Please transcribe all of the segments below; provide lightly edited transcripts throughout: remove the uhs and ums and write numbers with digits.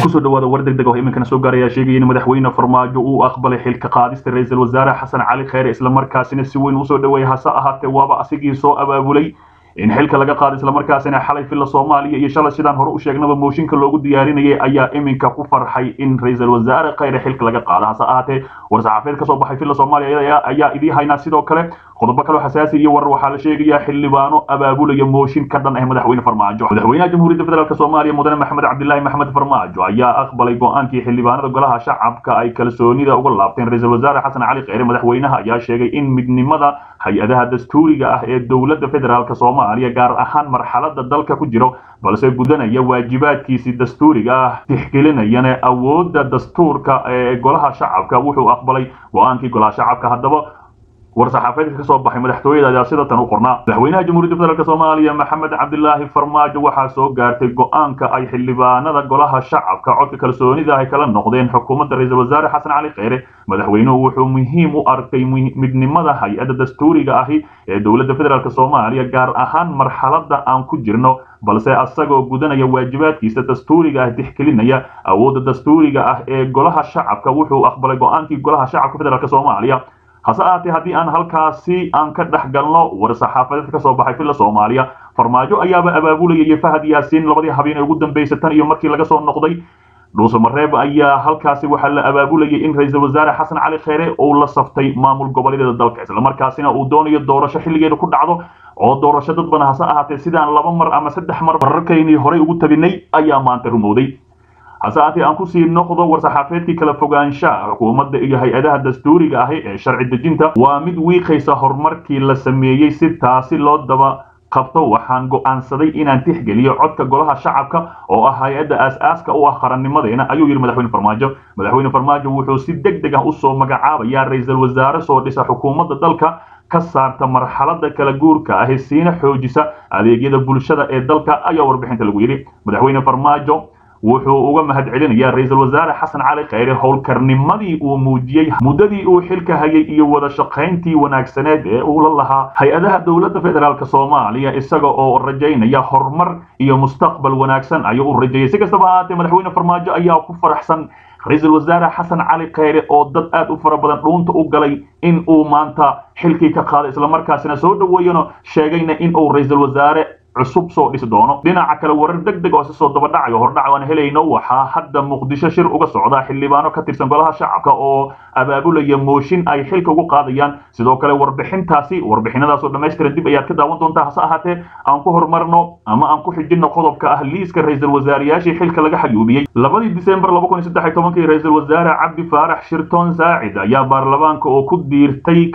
kusoo dhawaada war degdeg ah iminka soo gaaraya sheegay in madaxweyne Farmaajo uu aqbalay xilka qaadista ra'iisul wasaare Xasan Cali Khayre isla markaasina si weyn u soo dhaweeyay hase ahaatee waaba asigii soo abaabulay in xilka laga qaado isla markaasina xalay filla Soomaaliya iyo shalay sidaan hore u sheegnaba mooshinka loogu diyaarinayay ayaa iminka ku farxay in ra'iisul wasaare Khayre xilka laga qaado hase ahaatee war saxaafeed ka soo baxay filla Soomaaliya ayaa idii hayna sidoo kale qodobo kale xasaasi iyo war waxa la sheegaya xildhibaano abaabulaya mooshin ka dhan ah madaxweyne Farmaajo madaxweynaha Jamhuuriyadda Federaalka Soomaaliya mudane Maxamed Cabdullaahi Maxamed Farmaajo ayaa aqbalay go'aankii xildhibaanada golaha shacabka ay kalsoonida uga laabteen ra'iisul wasaare Xasan Cali Khayre madaxweynaha ayaa sheegay in midnimada hay'adaha dastuuriga ah ee dawladda federaalka Soomaaliya gaar ahaan marxaladda dalka ku jiro balse gudanaya waajibaadkiisa dastuuriga ah tixgelinayana awoodda dastuurka ee golaha shacabka wuxuu aqbalay go'aankii golaha shacabka haddaba war saxaafeedka ka soo baxay madaxtooyada ayaa sida tan u qornaa madaxweynaha Jamhuuriyadda Federaalka Soomaaliya Maxamed Cabdullaahi Farmaajo waxa soo gaartay go'aanka ay xildhibaanada golaha shacabka codka kalsoonida ay kala noqdeen xukuumadda ra'iisul wasaare Xasan Cali Khayre madaxweynuhu wuxuu muhiim u arkay midnimada hay'adda dastuuriga ah ee dawladda federaalka Soomaaliya gaar ahaan marxaladda aan ku jirno balse asagoo gudanaya waajibaadkiisa dastuuriga ah tixgelinaya awoodda dastuuriga ah ee golaha shacabka wuxuu aqbalay go'aankii golaha shacabka federaalka Soomaaliya hase ahaatee haddii aan halkaasi aan ka dhex galno war saxaafadeed ka soo baxay filla Soomaaliya Farmaajo ayaaba abaabulayay Fahad Yaasiin labadii habeen ee ugu dambeysay tan iyo markii laga soo noqday dhuuso mareeb ayaa halkaasi waxa la abaabulayay in ra'iisul wasaare Xasan Cali Khayre uu la saftay maamul goboleedyada dalka isla markaasina uu doonayo doorasho xilligeeda ku dhacdo oo doorasho dad badan hase ahaatee sidaan 2 mar ama 3 mar wararkeynii hore ugu tabinay ayaa maanta rumowday hasaati aan ku sii noqdo war saxaafeedkii kala fogaanshaha xukuumadda iyo hay'adaha dastuuriga ah ee sharci dejinta waa mid wiiqaysa horumarkii la sameeyay si taasi loo daba qabto waxaan go'aansaday inaan tixgeliyo codka golaha shacabka oo ah hay'adda aasaaska u ah qarannimadeena ayuu yiri madaxweyne Farmaajo wuxuu si degdeg ah u soo magacaabaya ra'iisul wasaare soo dhisa xukuumadda dalka ka saarta marxaladda kala guurka ah siina xoojisa adeegyada bulshada ee dalka ayaa warbixinta lagu yiri madaxweyne Farmaajo wuxuu uga mahad celinayaa ra'iisul wasaare Xasan Cali Khayre howlkarnimadii uu muujiyay muddadii uu xilka hayay iyo wada shaqayntii wanaagsaneed ee uu la lahaa hay'adaha dawladda federaalka Soomaaliya isaga oo rajaynaya horumar iyo mustaqbal wanaagsan ayuu u rajeeyay si kastaba ahaatee madaxweyne Farmaajo ayaa ku faraxsan ra'iisul wasaare Xasan Cali Khayre oo dad aad u fara badan dhuunta u galay in uu maanta xilkii ka qaaday isla markaasina soo dhaweeyano sheegayna in uu ra'iisul wasaare cusub soo dhisi doono dhinaca kale warar degdeg oo soo daba dhacayo hordhac aan helayno waxa hadda Muqdisho shir uga socda xildhibaano ka tirsan golaha shacabka oo abaabulaya mooshin ay xilka ugu qaadayaan sidoo kale warbixinadaas oo dhameystiran dib ayaad ka daawan doontaa hase ahaatee aan ku horumarno ama aan ku xijino qodobka ah liiska ra'iisul wasaarayaashii xilka laga xayuubiyay 2 December 2013 ra'iisul wasaare Cabdi Faarax Shirtoon Saacid ayaa baarlamaanka oo ku diirtay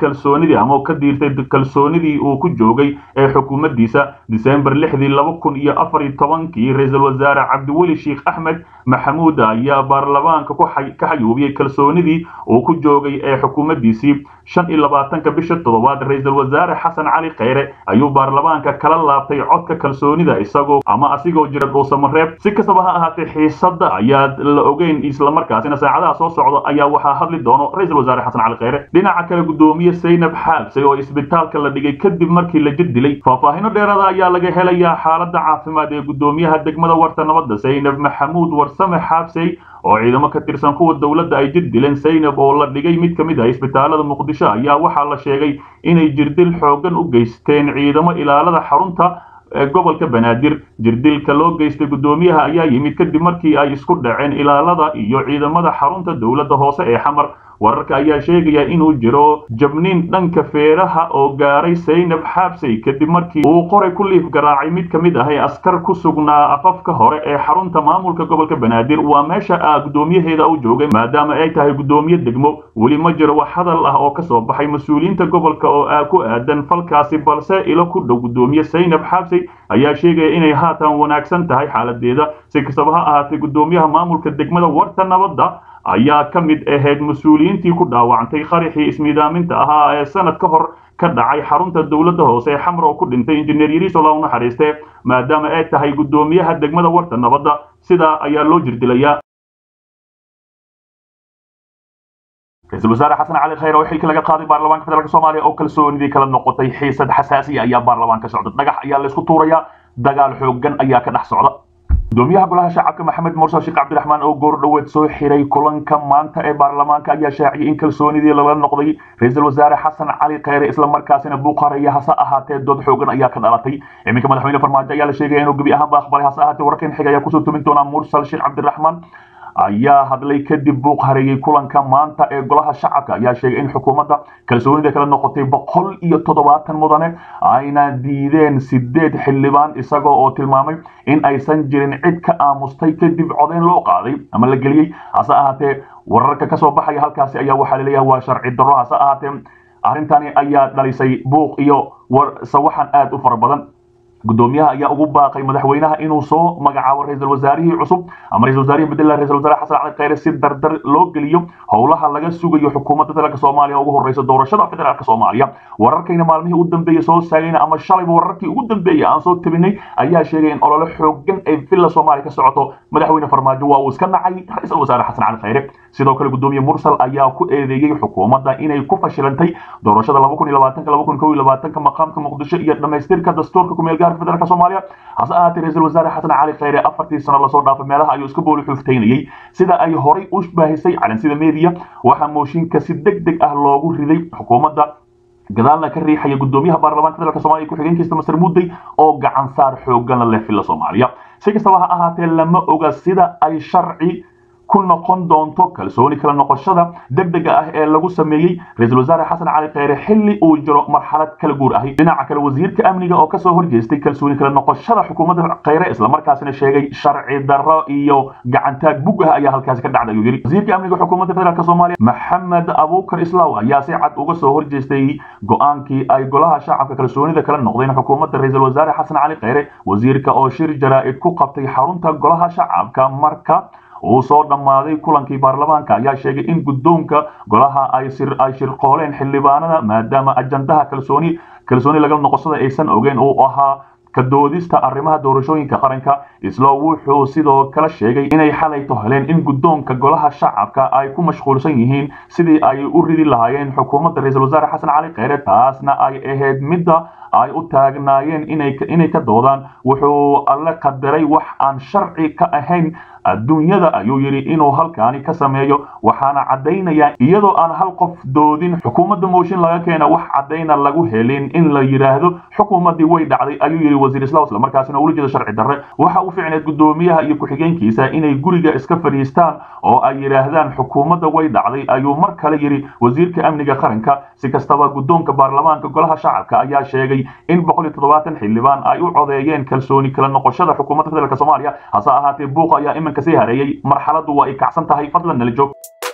kalsoonidii uu ku joogay ee xukuumaddiisa December 2014 ra'iisul wasaare Cabdi Weli Sheekh Ahmed Maxamuud ayaa baarlamaanka ka xayuubiyay kalsoonidii uu ku joogay ee xukuumaddiisii 25 bisha 7 ra'iisul wasaare Xasan Cali Khayre ayuu baarlamaanka kala laabtay codka kalsoonida asigoo jira dhuuso mareeb si kastaba ha ahaatee xiisadda ayaa la ogeyn isla markaasina saacadaha soo socda ayaa waxaa hadli doono ra'iisul wasaare Xasan Cali Khayre dhinaca kale gudoomiye Seynab Xaabsay oo isbitaalka la dhigay kadib markii la jidilay faahfaahino dheeraad ayaa laga helaya xaaladda caafimaad ee gudoomiyaha degmada Warta Nabadda Seynab Maxamuud Warsame Xaabsay oo ciidamo ka tirsan kuwa dawladda ay jiddileen Seynab oo la dhigay mid kamid ah isbitaalada Muqdisho ayaa waxa la sheegay inay jirdil xoogan u geysteen ciidamo ilaalada xarunta gobolka Banaadir jirdilka loo geystay gudoomiyaha ayaa yimid kadib markii ay isku dhaceen ilaalada iyo ciidamada xarunta dawladda hoose ee Xamar wararka ayaa sheegaya inuu jiro jabniin dhanka feeraha oo gaaray Seynab Xaabsay kadib markii uu qoray ku liif garaacay mid kamid ah askar ku sugnaa afafka hore ee xarunta maamulka gobolka Banaadir waa meesha gudoomiyaheeda uu joogay maadaama ay tahay gudoomiye degmo weli ma jiro wax hadal ah oo ka soo baxay mas'uuliyiinta gobolka oo ku aadan falkaasi balse ilo ku dhow gudoomiye Seynab Xaabsay ayaa sheegay inay haatan wanaagsan tahay xaaladeeda si kastaba ha ahaatee gudoomiyaha maamulka degmada Warta Nabadda ayaa ka mid ahayd mas'uuliyiintii ku dhaawacantay qarixii ismiidaaminta ahaa ee sanad ka hor ka dhacay xarunta dawladda hoose ee Xamar oo ku dhintay injineer Yariis oo la naxariistay maadaama ay tahay gudoomiyaha degmada Warta Nabadda sida ayaa loo jirdilaya ra'iisul wasaare Xasan Cali Khayre oo xilka laga qaaday baarlamaanka federaalka Soomaaliya oo kalsoonidii kala noqotay xiisad xasaasi ayaa baarlamaanka socda dhagax ayaa la isku tuuraya dagaal xooggan ayaa ka dhex socda gudoomiyaha golaha shacabka maxamed mursal sheekh cabdiraxmaan oo goor dhaweed soo xiray kulanka maanta ee baarlamaanka ayaa shaaciyay in kalsoonidii laga noqday ra'iisul wasaare xasan cali khayre isla markaasina buuqaraya hase ahaatee dood xoogan ayaa ka dhalatay iminka madaxweyne farmaajo ayaa la sheegay inuu gabi ahaanba aqbalay hase ahaatee wararkan xiga ayaa kusoo tumin doona mursal sheekh cabdiraxmaan ayaa hadlay kadib buuq hareeyay kulanka maanta ee golaha shacabka ayaa sheegay in xukuumadda kalsoonida kala noqotay 170 mudane ayna diideen 8 xildhibaan isagoo oo tilmaamay in aysan jirin cid ka aamustay kadib codeyn loo qaaday ama la geliyay hase ahaatee wararka ka soo baxaya halkaasi ayaa waxaa la leeyahay waa sharci darro hase ahaatee arrintani ayaa dhalisay buuq iyo sawaxan aad u fara badan gudoomiyaha ayaa ugu baaqay madaxweynaha inuu soo magacaabo ra'iisul wasaarihii cusub ama ra'iisul wasaarihii bedel ra'iisul wasaare xasan cali khayre si dardar loo geliyo howlaha laga sugayo xukuumadda dalka Soomaaliya ugu horeysa doorashada federaalka Soomaaliya wararkayna maalmihii u dambeeyay soo saagayna ama shalay wararkii ugu dambeeyay aan soo tabinay ayaa sheegay in olole xooggan ay filla Soomaaliya ka socoto madaxweyne farmaajo waa uu iska nacay ra'iisul wasaare xasan cali khayre sidoo kale gudoomiye mursal ayaa ku eedeeyay xukuumadda inay ku fashilantay doorashada 2020-2021 maqaamka muqdisho iyo dhamaystirka dastuurka ku meel federaalka Soomaaliya hase ahaatee ra'iisul wasaare xasan cali khayre 4 sano la soo dhaafay meelaha ayuu iska booli xufteynayay sida ay horay u baahisay calansida media waxa mooshinka si degdeg ah loogu riday xukuumadda gadaalna ka riixaya gudoomiyaha baarlamaanka federaalka Soomaaliya ku xigeenkiisa Masar Mudday oo gacan saar xoogan leh filla Soomaaliya si kastaba ha ahaatee lama oga sida ay sharci ku noqon doonto kalsooni kala noqoshada degdega ah ee lagu sameeyay ra'iisul wasaare xasan cali khayre xilli uu jiro marxalad kala guur ah dhinaca kale wasiirka amniga oo ka soo horjeestay kalsooni kala noqoshada xukuumadda khayre isla markaasina sheegay sharci darro iyo gacantaag bug ah ayaa halkaas ka dhacday ayuu yiri wasiirka amniga xukuumadda federaalka Soomaaliya maxamed abuukar islaaw ayaa si cad uga soo horjeestay go'aankii ay golaha shacabka kalsoonida kala noqdeen xukuumadda ra'iisul wasaare xasan cali khayre wasiirka oo shir jaraa'id ku qabtay xarunta golaha shacabka marka uu soo dhamaaday kulankii baarlamaanka ayaa sheegay in gudoonka golaha ay shirqooleen xildhibaanada maadaama ajandaha kalsooni laga noqoshada aysan ogeyn oo ahaa ka doodista arrimaha doorashooyinka qaranka isla wuxuu sidoo kale sheegay inay xalay heleen in gudoonka golaha shacabka ay ku mashquulsan yihiin sidii ay u ridi lahaayeen xukuumadda ra'iisul wasaare xasan cali khayre taasna ay ahayd midda ay u taagnaayeen inay ka doodaan wuxuu alla qadaray wax aan sharci ka ahayn adduunyada ayuu yiri inuu halkaani ka sameeyo waxaana cadeynaya iyadoo aan hal qof doodin xukuumadda mooshin laga keena wax cadeyna lagu helin in la yiraahdo xukuumadii way dhacday ayuu yiri wasiir islaam isla markaasina uu jeedo sharci darre waxa uu ficneed gudoomiyaha iyo ku-xigeenkiisa inay guriga iska fadhiistaan oo ay yiraahdaan xukuumadda way dhacday ayuu mar kale yiri wasiirka amniga qaranka si kastaba gudoonka baarlamaanka golaha shacabka ayaa sheegay in 170 xildhibaan ay u codeeyeen kalsooni kala noqoshada xukuumadda federaalka Soomaaliya hase ahaatee buuq ayaa kasii hareeyay marxaladdu waa ay kacsan tahay fadlan nala joog